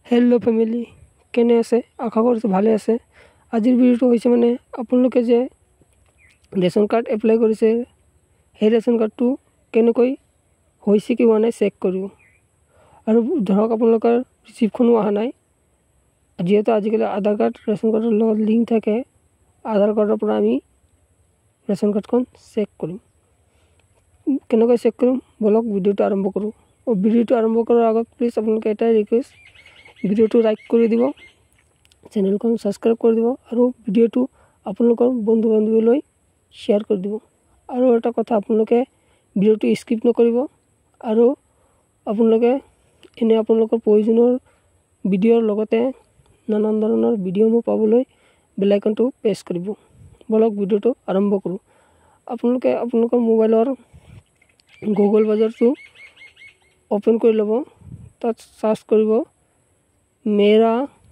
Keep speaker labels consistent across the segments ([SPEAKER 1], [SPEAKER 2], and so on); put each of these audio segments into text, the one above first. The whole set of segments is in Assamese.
[SPEAKER 1] हेलो फैमिली केने आसे आशा करছো ভালে আছে। আজিৰ ভিডিওটো হৈছে মানে আপোনালোকে যে ৰেচন কাৰ্ড এপ্লাই কৰিছে সেই ৰেচন কাৰ্ডটো কেনেকৈ হৈছে কি হোৱা নাই চেক কৰিব। আৰু ধৰক আপোনালোকৰ ৰিচিপ্টখনো অহা নাই, যেহেতু আজিকালি আধাৰ কাৰ্ড ৰেচন কাৰ্ডৰ লগত লিংক থাকে, আধাৰ কাৰ্ডৰ পৰা আমি ৰেচন কাৰ্ডখন চেক কৰিম। কেনেকৈ চেক কৰিম বলক ভিডিওটো আৰম্ভ কৰোঁ। ভিডিওটো আৰম্ভ কৰাৰ আগত প্লিজ আপোনালোকে এটাই ৰিকুৱেষ্ট, ভিডিওটো লাইক কৰি দিব, চেনেলখন সাবস্ক্ৰাইব কৰি দিব আৰু ভিডিওটো আপোনালোকৰ বন্ধু বান্ধৱীলৈ শ্বেয়াৰ কৰি দিব। আৰু এটা কথা, আপোনালোকে ভিডিওটো স্কিপ নকৰিব আৰু আপোনালোকে এনে আপোনালোকৰ প্ৰয়োজনীয় ভিডিওৰ লগতে নানান ধৰণৰ ভিডিওসমূহ পাবলৈ বেল আইকনটো প্ৰেছ কৰিব। বলক ভিডিওটো আৰম্ভ কৰোঁ। আপোনালোকে আপোনালোকৰ মোবাইলৰ গুগল ব্ৰাউজাৰটো ওপেন কৰি ল'ব, তাত সাৰ্চ কৰিব मेरा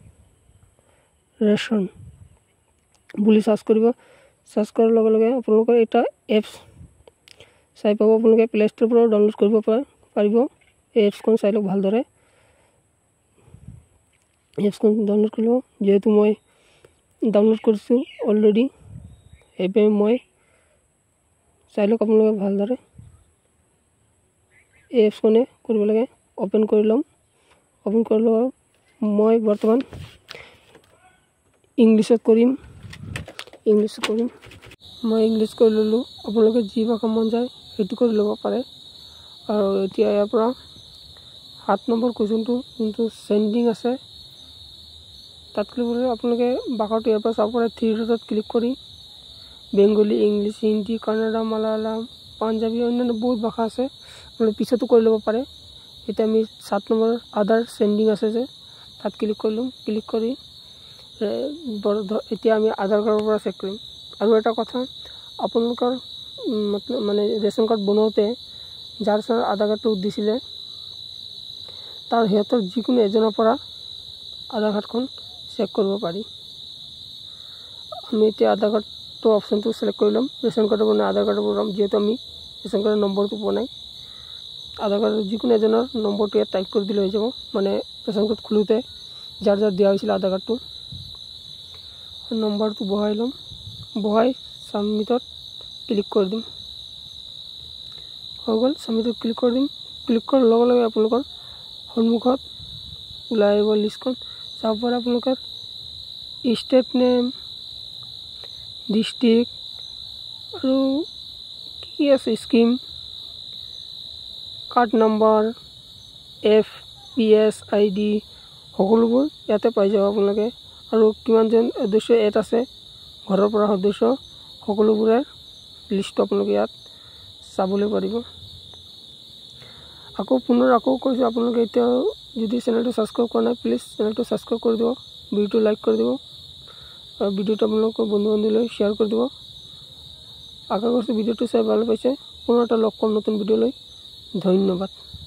[SPEAKER 1] रेशन বুলি সাৰ্চ কৰিব। সাৰ্চ কৰাৰ লগে লগে আপোনালোকৰ এটা এপছ চাই পাব, আপোনালোকে প্লে ষ্ট'ৰৰ পৰা ডাউনলোড কৰিব পাৰিব। এই এপছখন চাই লওক ভালদৰে। এপছখন ডাউনলোড কৰি লওক, যিহেতু মই ডাউনলোড কৰিছোঁ অলৰেডি, সেইবাবে মই চাই লওক আপোনালোকে ভালদৰে। এই এপছখনে কৰিব লাগে, ওপেন কৰি ল'ম। ওপেন কৰি লওক, মই বৰ্তমান ইংলিছত কৰিম। মই ইংলিছ কৰি ল'লোঁ। আপোনালোকে যি ভাষা মন যায় সেইটো কৰি ল'ব পাৰে। আৰু এতিয়া ইয়াৰ পৰা 7 নম্বৰ কুৱেশ্যনটো যোনটো চেণ্ডিং আছে তাত ক্লিক কৰি আপোনালোকে ভাষাটো ইয়াৰ পৰা চাব পাৰে। 3 ডটত ক্লিক কৰি বেংগলী, ইংলিছ, হিন্দী, কানাডা, মালায়ালাম, পাঞ্জাবী, অন্যান্য বহুত ভাষা আছে, আপোনালোকে পিছতো কৰি ল'ব পাৰে। এতিয়া আমি 7 নম্বৰ আধাৰ চেণ্ডিং আছে যে তাত ক্লিক কৰিলোঁ। ক্লিক কৰি এতিয়া আমি আধাৰ কাৰ্ডৰ পৰা চেক কৰিম। আৰু এটা কথা, আপোনালোকৰ মানে ৰেচন কাৰ্ড বনাওঁতে যাৰ আধাৰ কাৰ্ডটো দিছিলে তাৰ সিহঁতৰ যিকোনো এজনৰ পৰা আধাৰ কাৰ্ডখন চেক কৰিব পাৰি। আমি এতিয়া আধাৰ কাৰ্ডটো অপশ্যনটো চিলেক্ট কৰি ল'ম। ৰেচন কাৰ্ডৰ বনাই আধাৰ কাৰ্ডৰ বনাম, যিহেতু আমি ৰেচন কাৰ্ডৰ নম্বৰটো বনাই আধাৰ কাৰ্ডৰ যিকোনো এজনৰ নম্বৰটো ইয়াত টাইপ কৰি দিলে হৈ যাব। মানে ৰেচন কাৰ্ড খোলোতে যাৰ দিয়া হৈছিলে আধাৰ কাৰ্ডটো নম্বৰটো বহাই ল'ম, বহাই ছাবমিটত ক্লিক কৰি দিম। হৈ গ'ল, ছাবমিটত ক্লিক কৰি দিম। ক্লিক কৰাৰ লগে লগে আপোনালোকৰ সন্মুখত ওলাই আহিব লিষ্টখন। চাব পাৰে আপোনালোকৰ ষ্টেট নেম, ডিষ্ট্ৰিক্ট আৰু কি আছে scheme, card number, FPS ID সকলোবোৰ ইয়াতে পাই যাব আপোনালোকে। আৰু কিমানজন সদস্য ইয়াত আছে, ঘৰৰ পৰা সদস্য সকলোবোৰে লিষ্টটো আপোনালোকে ইয়াত চাবলৈ পাৰিব। পুনৰ কৈছোঁ, আপোনালোকে এতিয়াও যদি চেনেলটো ছাবস্ক্ৰাইব কৰা নাই প্লিজ চেনেলটো ছাবস্ক্ৰাইব কৰি দিব, ভিডিওটো লাইক কৰি দিব আৰু ভিডিওটো আপোনালোকৰ বন্ধু বান্ধৱীলৈ শ্বেয়াৰ কৰি দিব। আশা কৰিছোঁ ভিডিওটো চাই ভাল পাইছে। পুনৰ এটা লগ পাম নতুন ভিডিঅ'লৈ। ধন্যবাদ।